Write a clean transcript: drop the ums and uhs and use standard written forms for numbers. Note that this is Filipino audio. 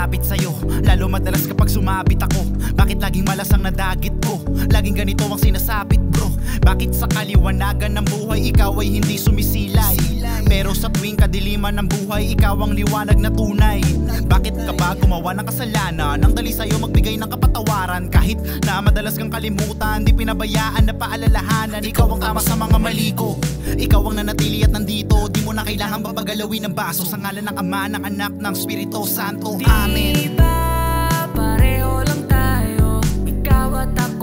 malapit sa'yo, lalo madalas kapag sumabit ako. Bakit laging malasang nadagit ko? Laging ganito ang sinasabit bro. Bakit sa kaliwanagan ng buhay ikaw ay hindi sumisilay? Pero sa tuwing kadiliman ng buhay ikaw ang liwanag na tunay. Bakit ka ba gumawa ng kasalanan? Nang dali sa'yo magbigay ng kapatawaran. Kahit na madalas kang kalimutan, di pinabayaan na paalalahanan. Ikaw ang tama sa mga mali ko, ikaw ang nanatili at nandito. Di mo na kailangan babagalawin ng baso. Sa ngalan ng Ama, ng Anak, ng Espiritu Santo, Amen. Di ba pareho lang tayo, ikaw at ako?